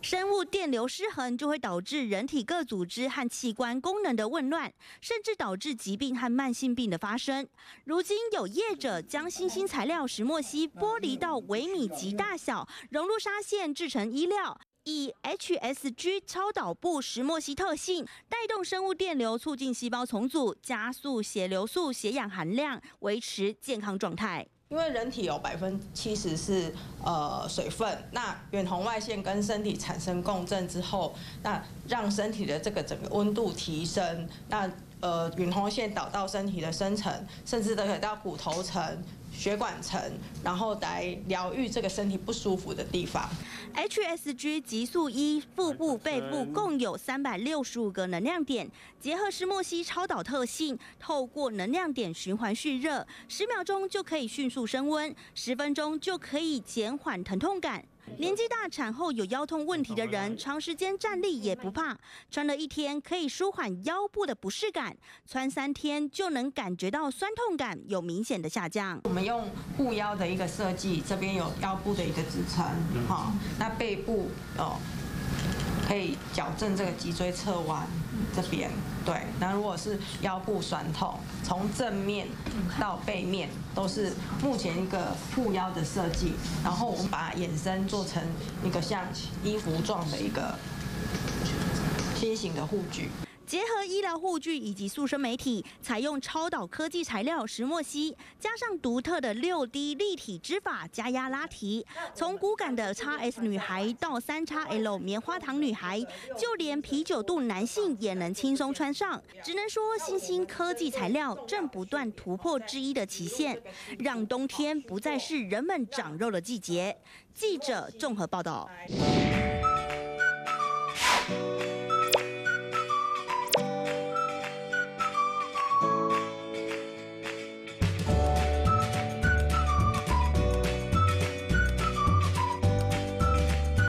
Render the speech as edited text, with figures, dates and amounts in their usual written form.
生物电流失衡就会导致人体各组织和器官功能的紊乱，甚至导致疾病和慢性病的发生。如今有业者将新兴材料石墨烯剥离到微米级大小，融入纱线制成衣料。 以 HSG 超导布石墨烯特性带动生物电流，促进细胞重组，加速血流素、血氧含量，维持健康状态。 因为人体有70%是水分，那远红外线跟身体产生共振之后，那让身体的这个整个温度提升，那远红外线导到身体的深层，甚至都可以到骨头层、血管层，然后来疗愈这个身体不舒服的地方。 HSG 极速衣腹部、背部共有365个能量点，结合石墨烯超导特性，透过能量点循环蓄热，10秒钟就可以迅速升温，10分钟就可以减缓疼痛感。 年纪大、产后有腰痛问题的人，长时间站立也不怕，穿了1天可以舒缓腰部的不适感，穿3天就能感觉到酸痛感有明显的下降。 我们用护腰的一个设计，这边有腰部的一个支撑，那背部可以矫正这个脊椎侧弯这边。对，那如果是腰部酸痛，从正面到背面都是目前一个护腰的设计。然后我们把它衍生做成一个像衣服状的一个新型的护具。 结合医疗护具以及塑身媒体，采用超导科技材料石墨烯，加上独特的6D 立体织法加压拉提，从骨感的 XS 女孩到3XL 棉花糖女孩，就连啤酒肚男性也能轻松穿上。只能说，新兴科技材料正不断突破制衣的期限，让冬天不再是人们长肉的季节。记者综合报道。